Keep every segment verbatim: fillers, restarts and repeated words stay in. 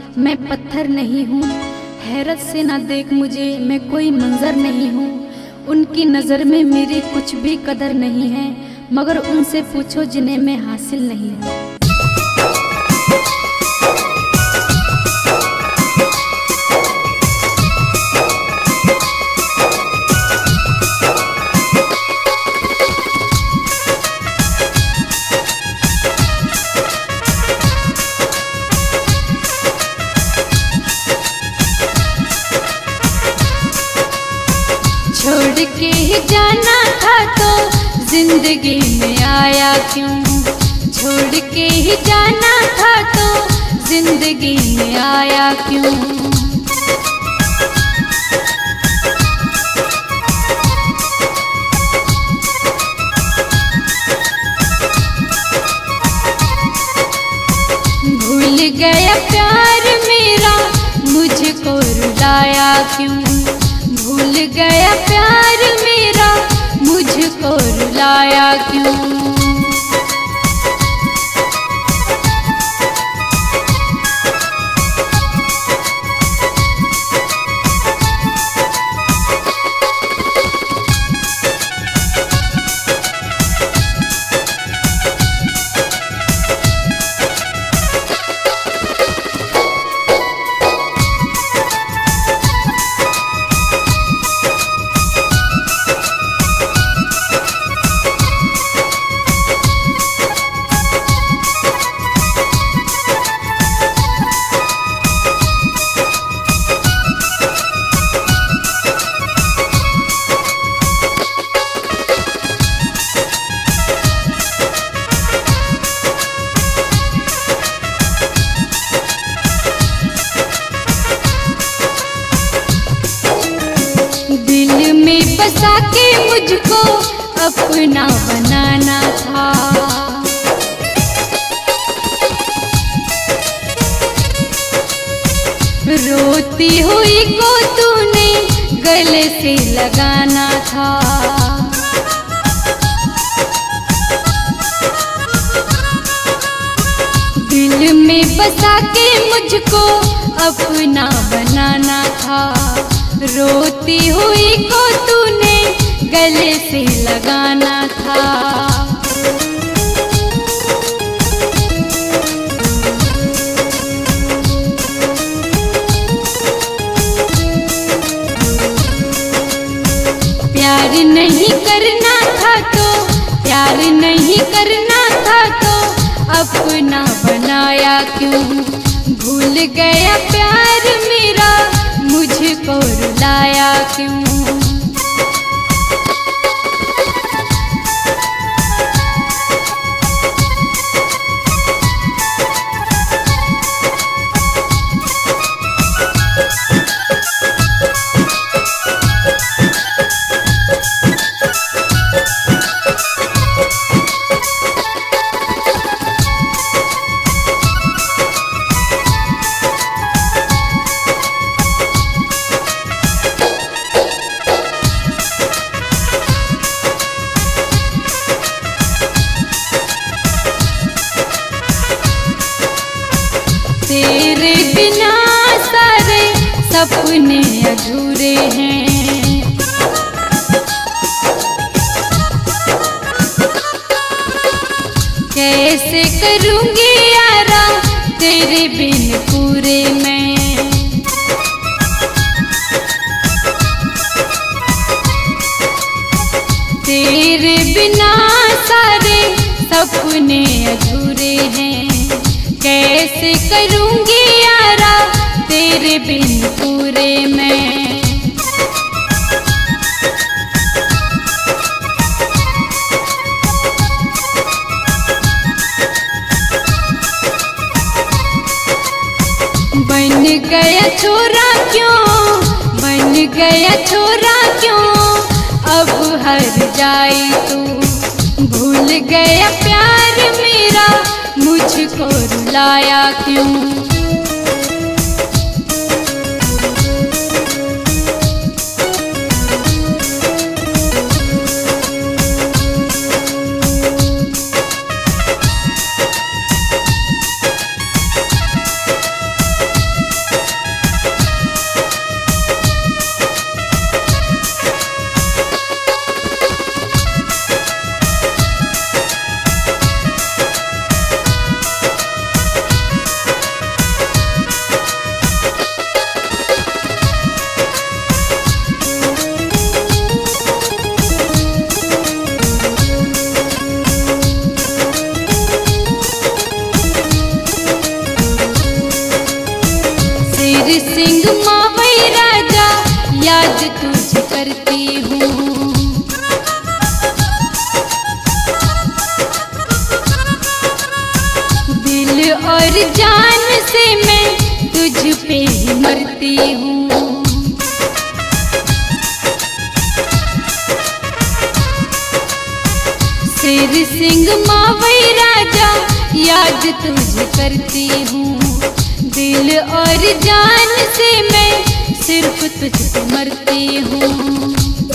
मैं पत्थर नहीं हूँ। हैरत से ना देख मुझे, मैं कोई मंजर नहीं हूँ। उनकी नज़र में मेरी कुछ भी कदर नहीं है, मगर उनसे पूछो जिन्हें मैं हासिल नहीं हूँ। छोड़ के ही जाना था तो जिंदगी में आया क्यों? छोड़ के ही जाना था तो जिंदगी में आया क्यों? भूल गया प्यार मेरा, मुझको रुलाया क्यों? भूल गया प्यार मेरा, मुझको रुलाया क्यों? बसा के मुझको अपना बनाना था, रोती हुई को तूने गले से लगाना था। दिल में बसा के मुझको अपना बनाना था, रोती हुई को तूने गले से लगाना था। प्यार नहीं करना था तो, प्यार नहीं करना था तो अपना बनाया क्यों? भूल गया प्यार मेरा, मुझको रुलाया क्यों? तेरे बिना सारे सपने अधूरे हैं, कैसे करूँगी यारा तेरे बिन पूरे मैं? तेरे बिना सारे सपने अधूरे हैं, कैसे करूँगी यारा तेरे बिन पूरे मैं? बन गया छोरा क्यों, बन गया छोरा क्यों? अब हर जाए तू, भूल गया प्यार मेरा, मुझको रुलाया क्यों? मावई राजा याद तुझे करती हूँ। दिल और जान से मैं तुझ पे ही मरती हूँ। शेर सिंह मावई राजा याद तुझे करती हूँ। दिल और जान से मैं सिर्फ तुझ पे मरती हूँ।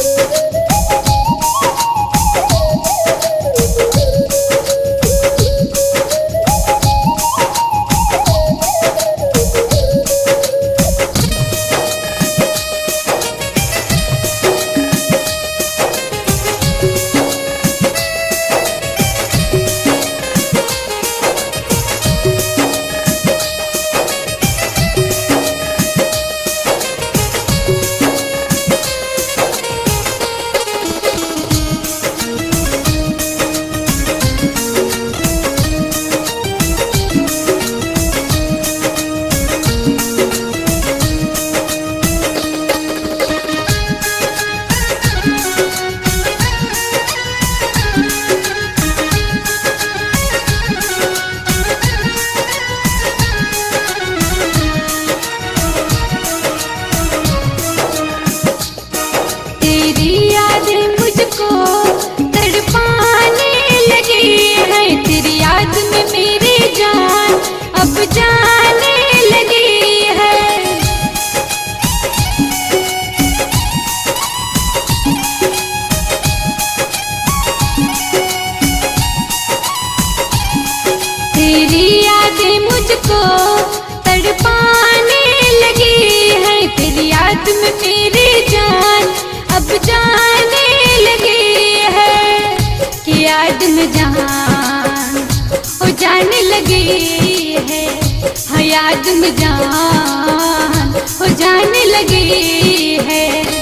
तेरी यादें मुझको तड़पाने लगी है। तेरी याद में मेरी जान अब जाने लगी है। कि याद में जान ओ जाने लगी है। हाँ याद में जान ओ जाने लगी है।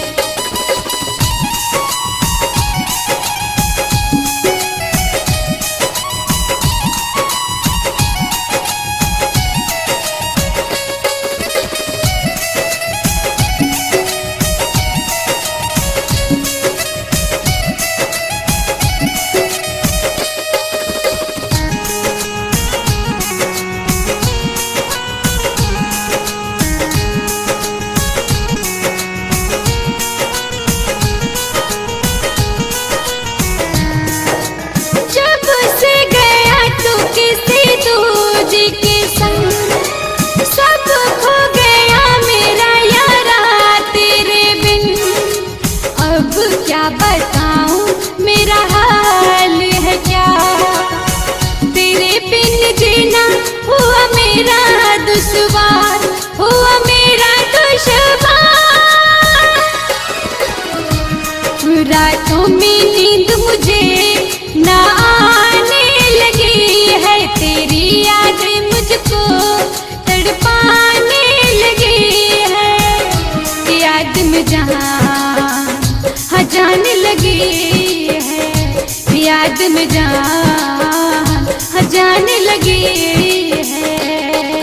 क्या बताऊं मेरा हाल है क्या। तेरे बिन जीना हुआ मेरा दुश्वार, हुआ मेरा दुश्वार। रातों में नींद मुझे ना आने लगी है। तेरी यादें मुझको तड़पाने लगी है। याद में जहाँ जाने लगी है। याद में जान जाने लगी है।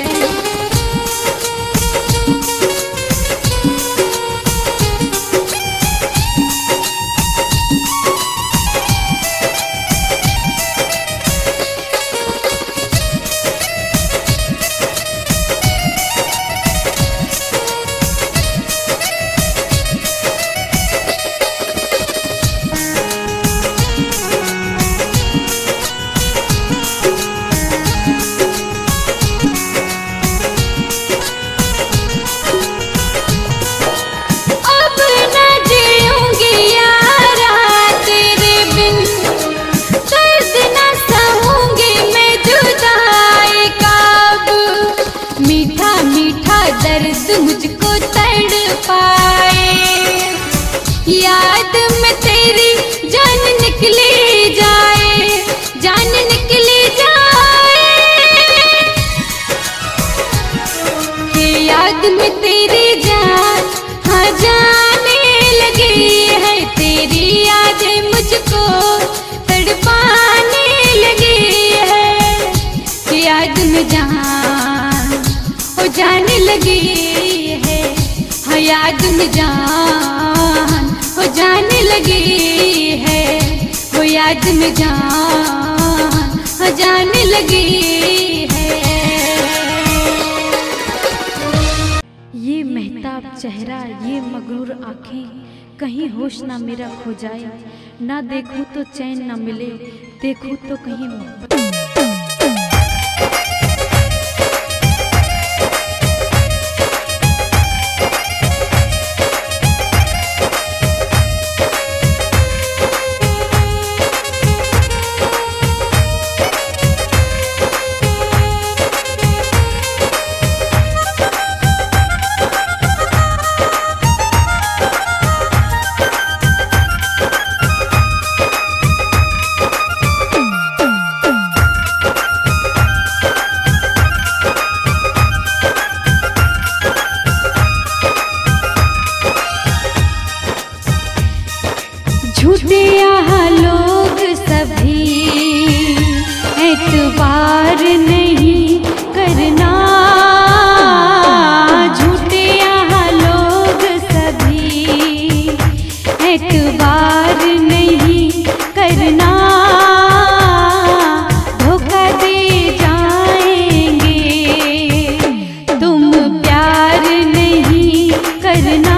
दर्द मुझको तड़पाए। याद में तेरी जान निकली जाए, जान निकली जाए। कि याद में तेरी जान हाँ जाने लगी है। तेरी यादें मुझको तड़पाने लगी है। कि याद में जान ओ जाने लगी है। याद में जान हो जाने लगी है, वो याद में जान हो जाने लगी है। ये महताब चेहरा, ये मगरूर आँखें, कहीं होश ना मेरा खो जाए, ना देखूं तो चैन ना मिले, देखूं तो कहीं मोहब्बत। झूठे यहाँ लोग सभी एतबार नहीं करना, झूठे यहाँ लोग सभी एतबार नहीं करना, धोखा दे जाएंगे तुम प्यार नहीं करना।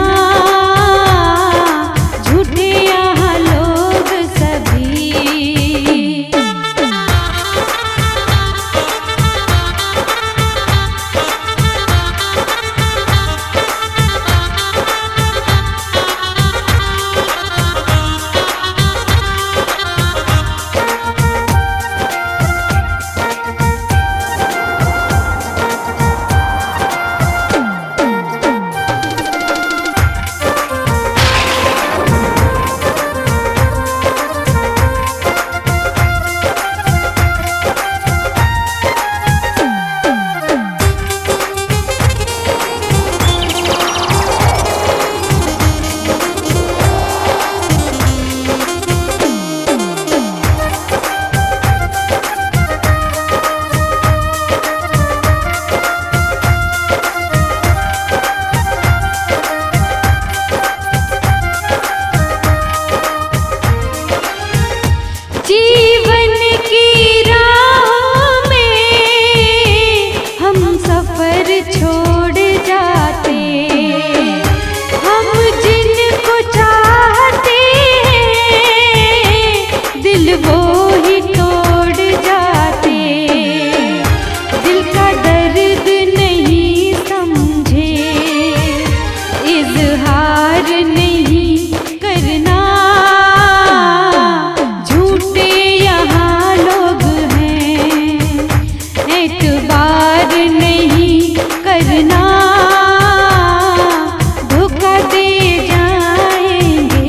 जीवन की राह में हम सफर छोड़ जाते, हम जिनको चाहते हैं दिल वो ही तोड़ जाते, दिल का दर्द नहीं समझे इजहार नहीं करना, एतबार नहीं करना, धोखा दे जाएंगे।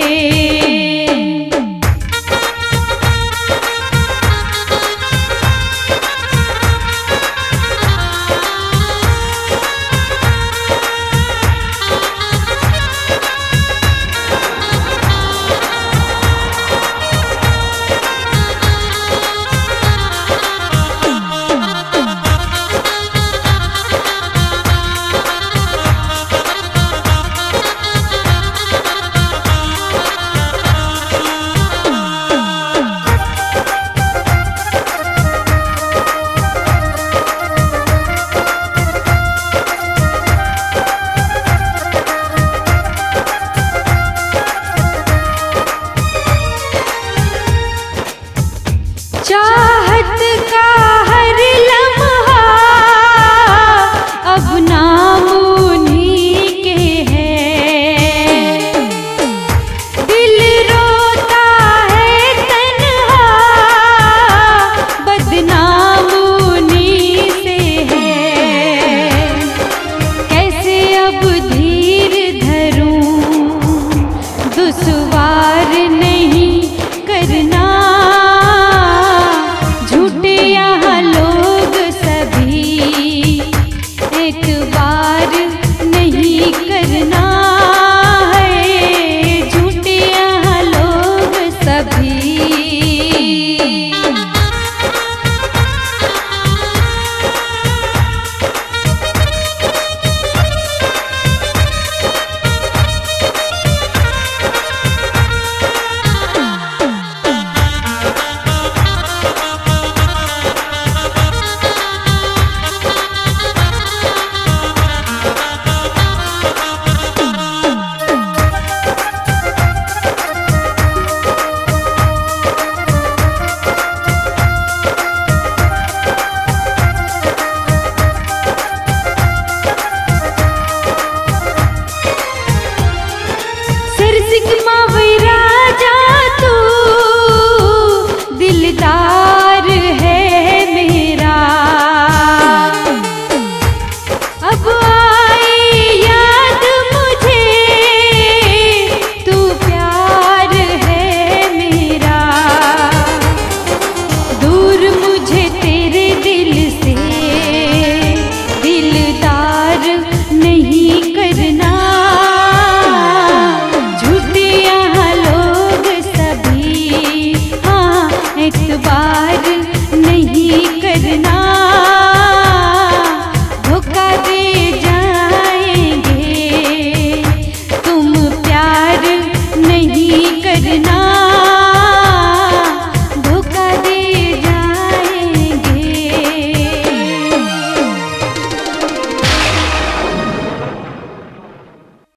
चाहत का हर लम्हा अब नाम उन्हीं के है, दिल रोता है तन्हा बदनाम उन्हीं से है, कैसे अब धीर धरूं दुश्वार नहीं करना, झूठे यहाँ लोग सभी एक